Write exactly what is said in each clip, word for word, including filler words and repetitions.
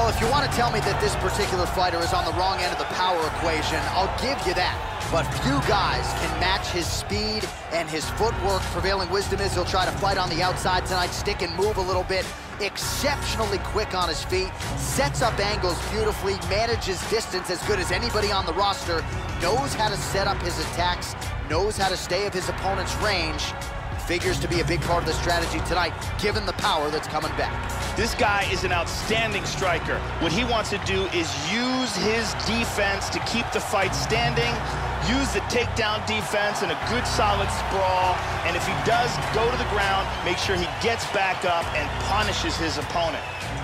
Well, if you want to tell me that this particular fighter is on the wrong end of the power equation, I'll give you that. But few guys can match his speed and his footwork. Prevailing wisdom is he'll try to fight on the outside tonight, stick and move a little bit. Exceptionally quick on his feet, sets up angles beautifully, manages distance as good as anybody on the roster, knows how to set up his attacks, knows how to stay of his opponent's range. Figures to be a big part of the strategy tonight, given the power that's coming back. This guy is an outstanding striker. What he wants to do is use his defense to keep the fight standing, use the takedown defense and a good solid sprawl, and if he does go to the ground, make sure he gets back up and punishes his opponent.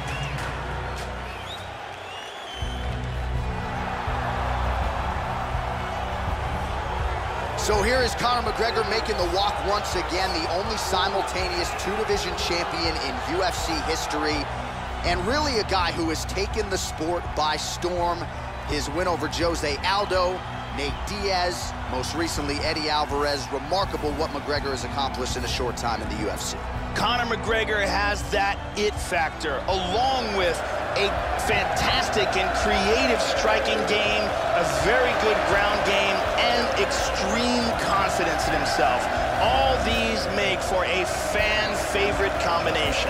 So here is Conor McGregor making the walk once again, the only simultaneous two-division champion in U F C history, and really a guy who has taken the sport by storm. His win over José Aldo, Nate Diaz, most recently Eddie Alvarez. Remarkable what McGregor has accomplished in a short time in the U F C. Conor McGregor has that it factor, along with a fantastic and creative striking game, a very good ground game, and extreme confidence in himself. All these make for a fan-favorite combination.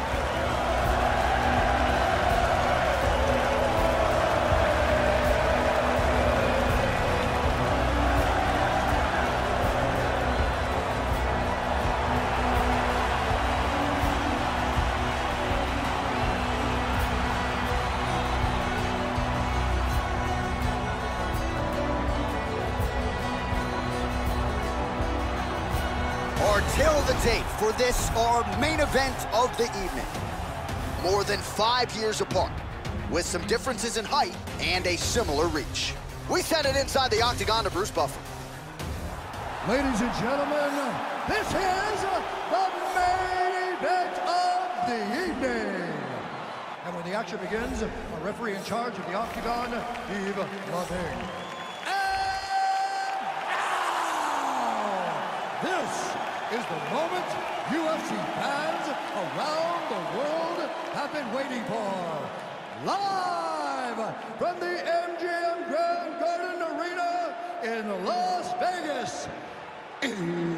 Our tale of the tape for this, our main event of the evening. More than five years apart, with some differences in height and a similar reach. We send it inside the octagon to Bruce Buffer. Ladies and gentlemen, this is the main event of the evening. And when the action begins, a referee in charge of the octagon, Yves Lavigne. This is the moment U F C fans around the world have been waiting for. Live from the M G M Grand Garden Arena in Las Vegas. It's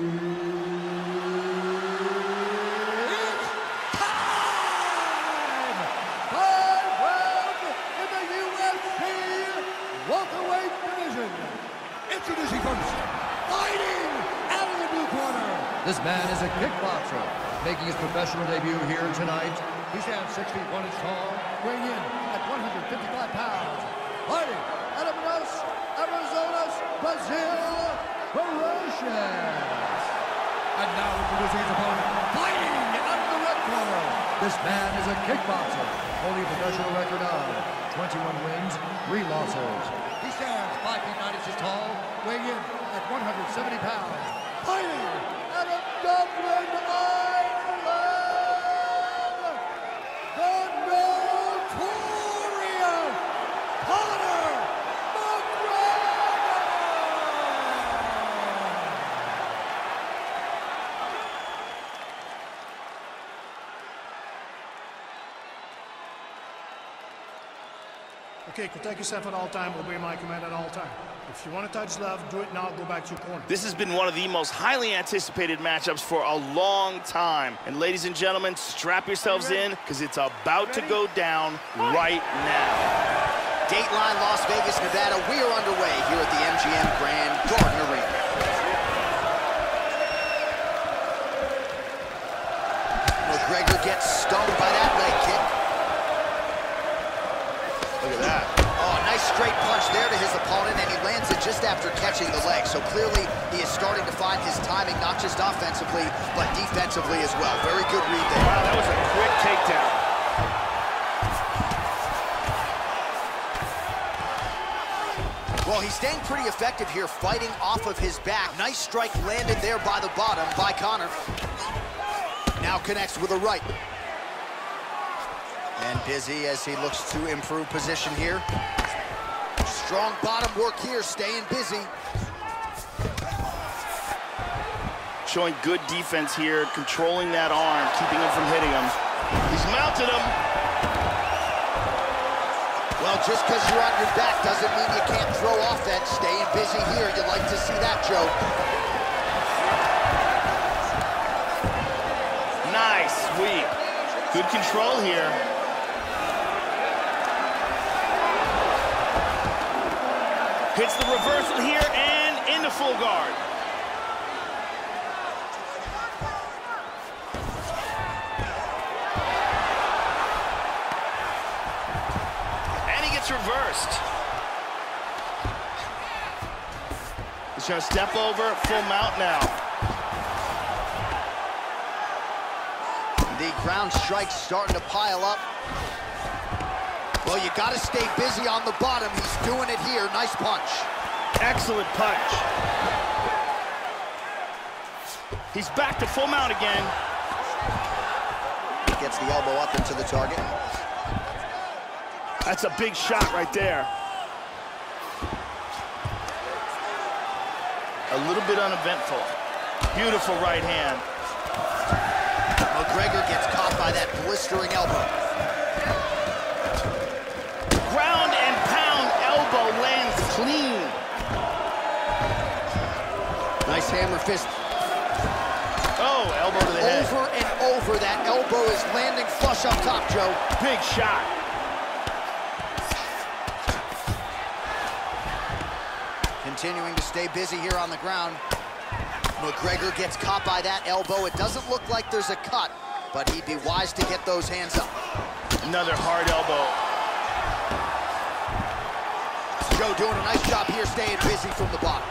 time! Five rounds in the U F C welterweight division. Introducing first, fighting out of the blue corner. This man is a kickboxer, making his professional debut here tonight. He stands six feet one inch tall, weighing in at one hundred fifty-five pounds. Fighting out of Manaus, Arizona, Brazil, ferocious. And now introducing his opponent, fighting out of the red corner. This man is a kickboxer, holding a professional record of twenty-one wins, three losses. He stands five feet nine inches tall, weighing in at one hundred seventy pounds. Fighting out of Dublin, Ireland, the notorious Conor McGregor! Okay, protect yourself at all time, obey my command at all time. If you want to touch love, do it now, go back to your corner. This has been one of the most highly anticipated matchups for a long time. And ladies and gentlemen, strap yourselves in, because it's about to go down right now. Dateline Las Vegas, Nevada. We are underway here at the M G M Grand Garden Arena. McGregor gets stung by that leg kick. Look at that. Oh, nice straight punch there to his opponent, and he lands it just after catching the leg. So clearly, he is starting to find his timing, not just offensively, but defensively as well. Very good read there. Wow, that was a quick takedown. Well, he's staying pretty effective here, fighting off of his back. Nice strike landed there by the bottom by Conor. Now connects with a right. And busy as he looks to improve position here. Strong bottom work here, staying busy. Showing good defense here, controlling that arm, keeping him from hitting him. He's mounted him. Well, just because you're on your back doesn't mean you can't throw offense. Staying busy here, you'd like to see that, Joe. Nice sweep. Good control here. Hits the reversal here and into full guard. And he gets reversed. He's going to step over, full mount now. The ground strikes starting to pile up. Well, you got to stay busy on the bottom. He's doing it here. Nice punch. Excellent punch. He's back to full mount again. Gets the elbow up into the target. That's a big shot right there. A little bit uneventful. Beautiful right hand. McGregor gets caught by that blistering elbow. Ground and pound elbow lands clean. Nice hammer fist. Oh, elbow to the head. Over and over, that elbow is landing flush up top, Joe. Big shot. Continuing to stay busy here on the ground. McGregor gets caught by that elbow. It doesn't look like there's a cut, but he'd be wise to get those hands up. Another hard elbow. Joe doing a nice job here, staying busy from the bottom.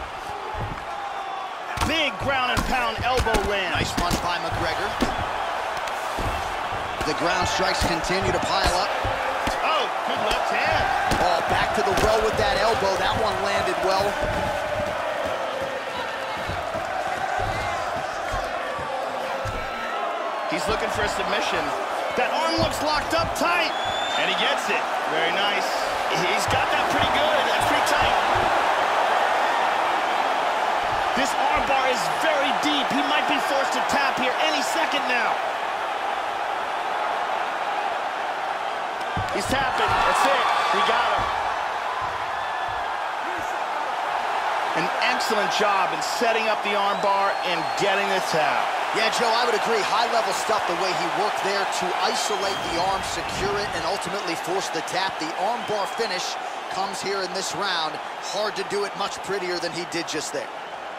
Big ground and pound elbow land. Nice punch by McGregor. The ground strikes continue to pile up. Oh, good left hand. Oh, back to the well with that elbow. That one landed well. He's looking for a submission. That arm looks locked up tight. And he gets it. Very nice. He's got that pretty good. That's pretty tight. This arm bar is very deep. He might be forced to tap here any second now. He's tapping. That's it. We got him. An excellent job in setting up the arm bar and getting the tap. Yeah, Joe, I would agree. High-level stuff, the way he worked there to isolate the arm, secure it, and ultimately force the tap. The arm bar finish comes here in this round. Hard to do it much prettier than he did just there.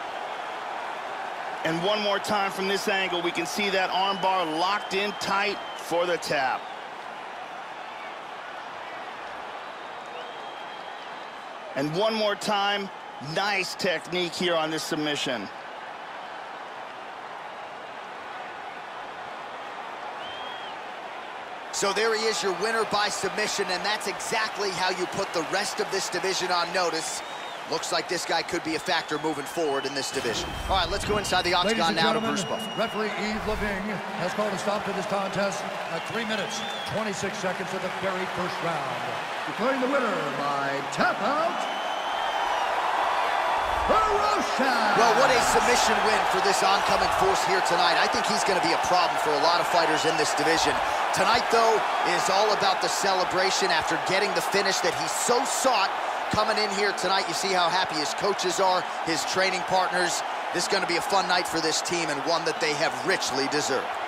And one more time from this angle, we can see that arm bar locked in tight for the tap. And one more time, nice technique here on this submission. So there he is, your winner by submission, and that's exactly how you put the rest of this division on notice. Looks like this guy could be a factor moving forward in this division. All right, let's go inside the octagon now to Bruce Buffer. Referee Yves Leving has called a stop to this contest at three minutes, twenty-six seconds of the very first round. Declaring the winner by tap out, Well, what a submission win for this oncoming force here tonight. I think he's going to be a problem for a lot of fighters in this division. Tonight, though, is all about the celebration after getting the finish that he so sought. Coming in here tonight, you see how happy his coaches are, his training partners. This is going to be a fun night for this team and one that they have richly deserved.